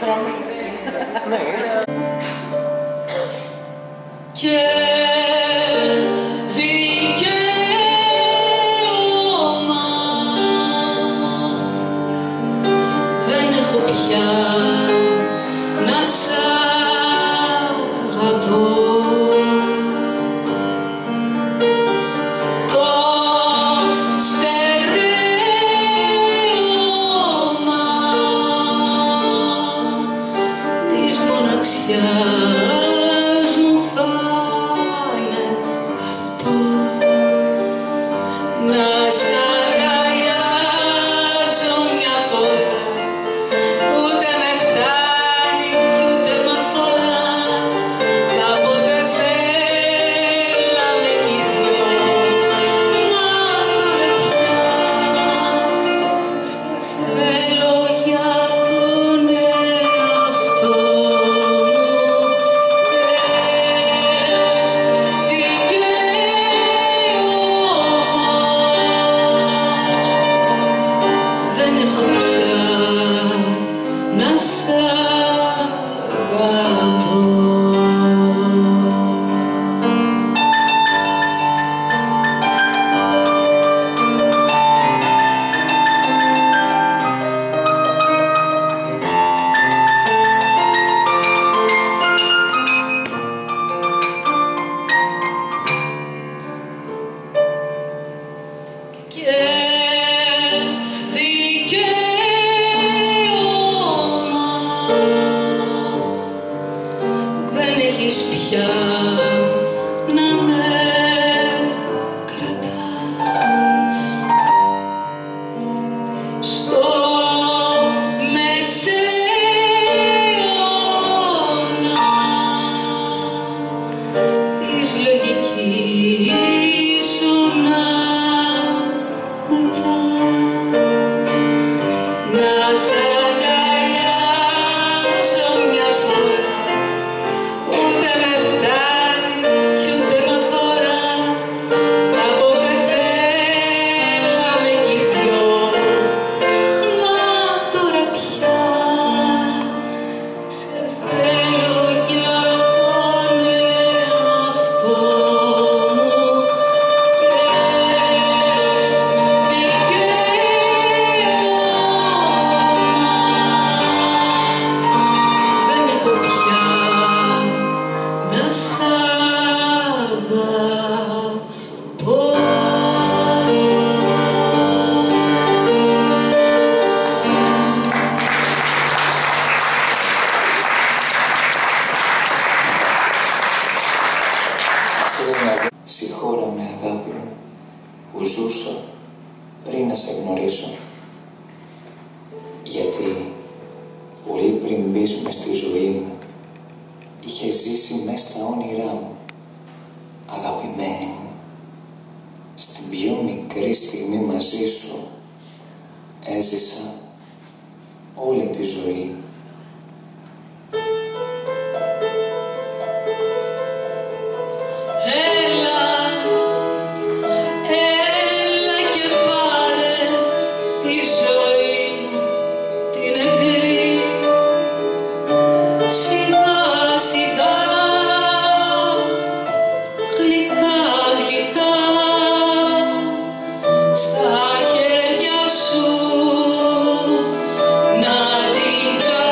Και δικαίωμα δεν έχω πια να σ' αγαπώ. Το στερέωμα της μοναξιάς μου θα είναι αυτό, να σ' αγκαλιάζω μια φορά, ούτε με φτάνει κι ούτε μ' αφορά. Κάποτε θέλαμε κι οι δυο, μα τώρα πια σε θέλω για τον εαυτό μου. Δεν έχω πια να σ' αγαπώ. Και δικαίωμα δεν έχεις πια να με κρατάς στο μεσαίωνα της λογικής σου να με πας, να σ' αγκαλιάσω μια φορά, ούτε με φτάνει κι ούτε μ' αφορά. Κάποτε θέλαμε κι οι δυο, μα τώρα πια σε θέλω για τον εαυτό μου. Δεν έχω πια να σ' αγαπώ. Συγχώρα με αγάπη μου που ζούσα πριν να σε γνωρίσω, γιατί πολύ πριν μπεις μες στη ζωή μου είχε ζήσει μες στα όνειρά μου. Αγαπημένη μου, στην πιο μικρή στιγμή μαζί σου έζησα όλη τη ζωή. Έλα και πάρε τη ζωή μου την εγκρή, σιγά σιγά, γλυκά γλυκά, στα χέρια σου να την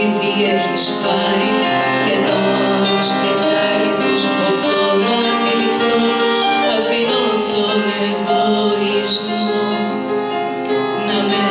ήδη έχεις πάει και ενώ στη χάρη τους ποθώ να τυλιχτώ, αφήνω τον εγωισμό να με